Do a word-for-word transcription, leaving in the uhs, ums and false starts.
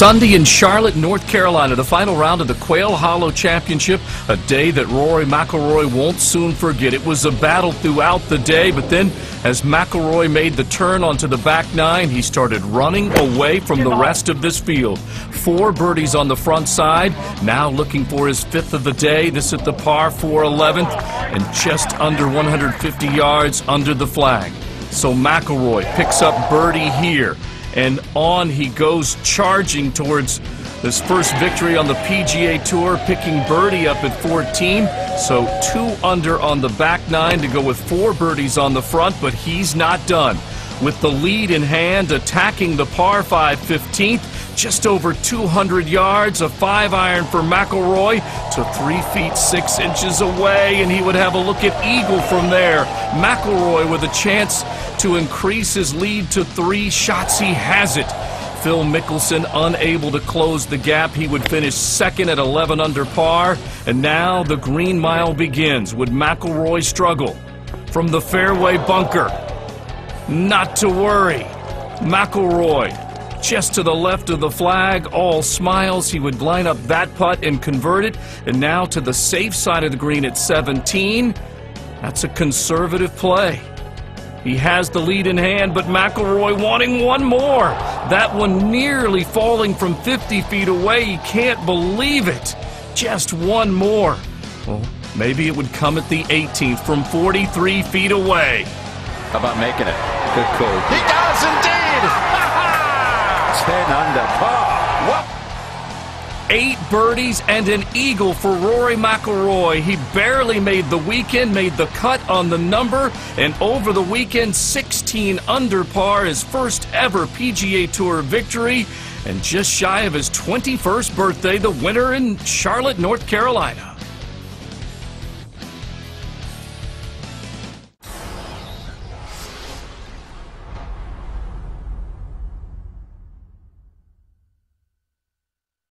Sunday in Charlotte, North Carolina, the final round of the Quail Hollow Championship, a day that Rory McIlroy won't soon forget. It was a battle throughout the day, but then as McIlroy made the turn onto the back nine, he started running away from the rest of this field. Four birdies on the front side, now looking for his fifth of the day. This at the par four eleventh and just under one hundred fifty yards under the flag. So McIlroy picks up birdie here, and on he goes charging towards his first victory on the P G A Tour, picking birdie up at fourteen. So two under on the back nine to go with four birdies on the front, but he's not done. With the lead in hand, attacking the par five fifteenth, just over two hundred yards, a five iron for McIlroy to three feet six inches away, and he would have a look at eagle from there. McIlroy with a chance to increase his lead to three shots. He has it. Phil Mickelson unable to close the gap. He would finish second at eleven under par, and now the green mile begins. Would McIlroy struggle from the fairway bunker? Not to worry. McIlroy just to the left of the flag, all smiles. He would line up that putt and convert it. And now to the safe side of the green at seventeen. That's a conservative play. He has the lead in hand, but McIlroy wanting one more. That one nearly falling from fifty feet away. He can't believe it. Just one more. Well, maybe it would come at the eighteenth from forty-three feet away. How about making it? Good call. He does indeed! ten under par. What? Eight birdies and an eagle for Rory McIlroy. He barely made the weekend, made the cut on the number, and over the weekend, sixteen under par, his first ever P G A Tour victory, and just shy of his twenty-first birthday, the winner in Charlotte, North Carolina.